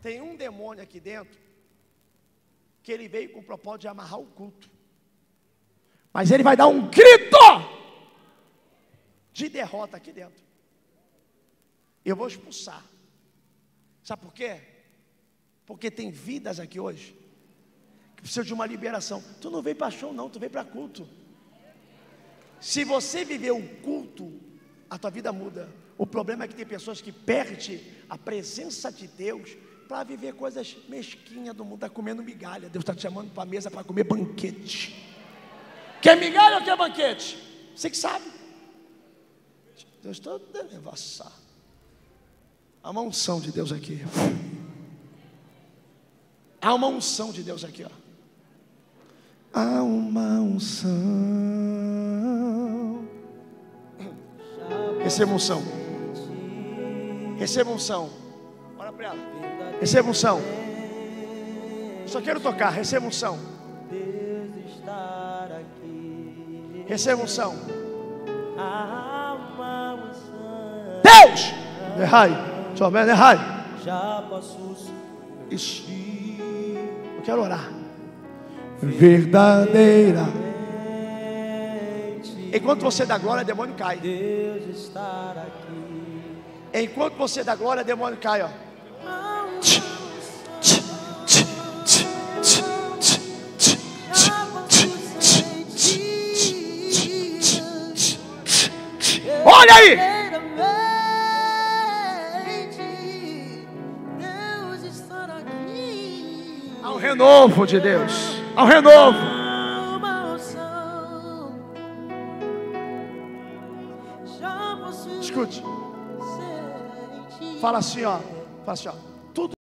tem um demônio aqui dentro, que ele veio com o propósito de amarrar o culto. Mas ele vai dar um grito de derrota aqui dentro. Eu vou expulsar. Sabe por quê? Porque tem vidas aqui hoje que precisam de uma liberação. Tu não veio para show não, tu veio para culto. Se você viver o culto, a tua vida muda. O problema é que tem pessoas que perdem a presença de Deus para viver coisas mesquinhas do mundo. Está comendo migalha. Deus está te chamando para a mesa para comer banquete. Quer migalha ou quer banquete? Você que sabe. Deus está devassar. Há uma unção de Deus aqui. Há uma unção de Deus aqui, ó. Há uma unção. Receba unção. Receba unção. Olha para ela. Receba unção. Só quero tocar. Receba unção. Receba unção. Deus! Errai. Errai. Isso. Eu quero orar. Verdadeira. Enquanto você dá glória, demônio cai. Enquanto você dá glória, demônio cai, ó. Olha aí! Há um renovo de Deus. Há um renovo. Escute. Fala assim, ó. Fala assim, ó.